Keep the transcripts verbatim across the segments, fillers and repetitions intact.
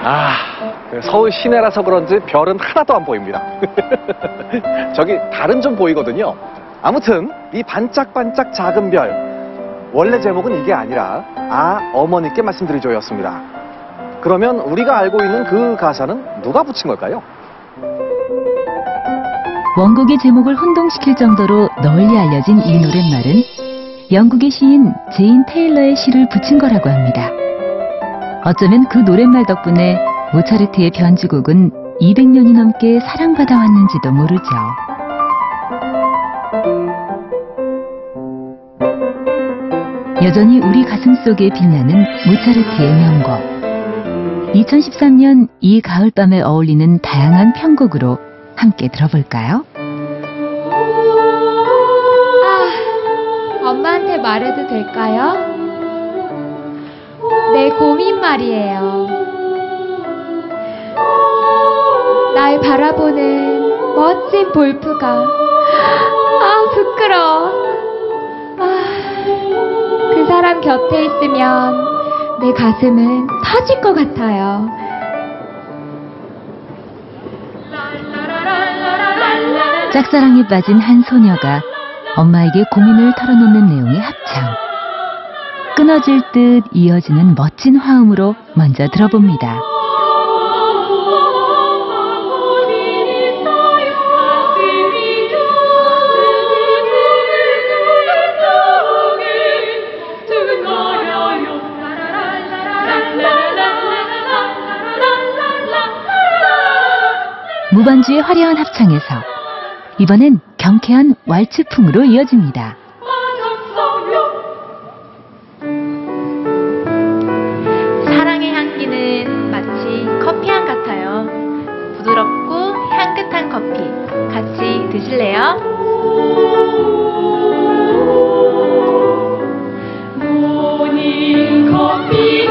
아, 서울 시내라서 그런지 별은 하나도 안 보입니다. 저기 달은 좀 보이거든요. 아무튼 이 반짝반짝 작은 별, 원래 제목은 이게 아니라 아 어머니께 말씀드리죠였습니다. 그러면 우리가 알고 있는 그 가사는 누가 붙인 걸까요? 원곡의 제목을 혼동시킬 정도로 널리 알려진 이 노랫말은 영국의 시인 제인 테일러의 시를 붙인 거라고 합니다. 어쩌면 그 노랫말 덕분에 모차르트의 변주곡은 이백 년이 넘게 사랑받아 왔는지도 모르죠. 여전히 우리 가슴속에 빛나는 모차르트의 명곡. 이천십삼 년 이 가을밤에 어울리는 다양한 편곡으로 함께 들어볼까요? 아, 엄마한테 말해도 될까요? 내 고민 말이에요. 날 바라보는 멋진 볼프가 아 부끄러워. 아, 그 사람 곁에 있으면 내 가슴은 터질 것 같아요. 짝사랑에 빠진 한 소녀가 엄마에게 고민을 털어놓는 내용의 합창. 끊어질 듯 이어지는 멋진 화음으로 먼저 들어봅니다. 무반주의 화려한 합창에서 이번엔 경쾌한 왈츠풍으로 이어집니다. 사랑의 향기는 마치 커피향 같아요. 부드럽고 향긋한 커피 같이 드실래요? 모닝 커피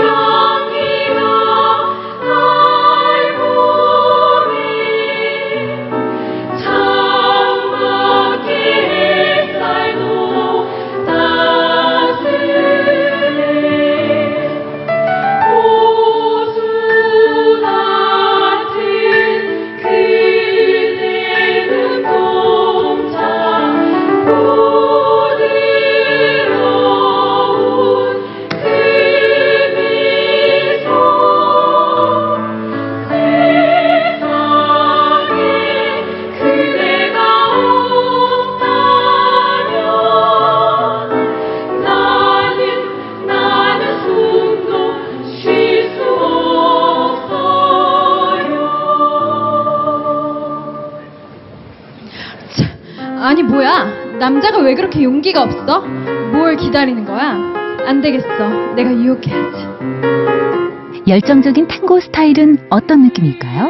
아니 뭐야? 남자가 왜 그렇게 용기가 없어? 뭘 기다리는 거야? 안 되겠어. 내가 유혹해야지. 열정적인 탱고 스타일은 어떤 느낌일까요?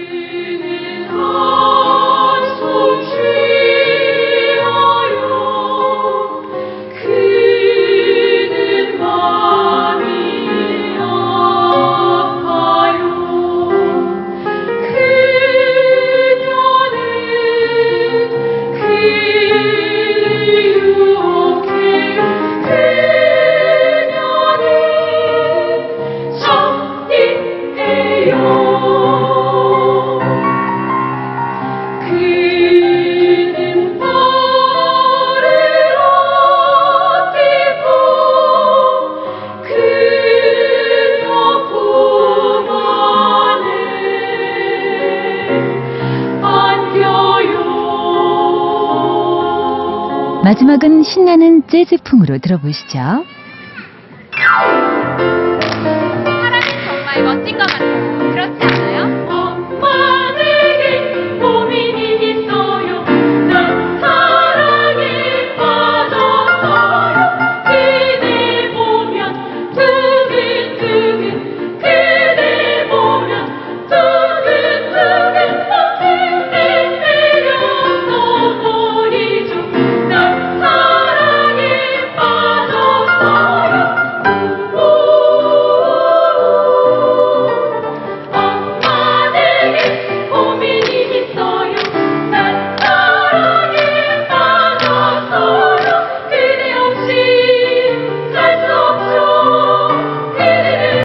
마지막은 신나는 재즈풍으로 들어보시죠.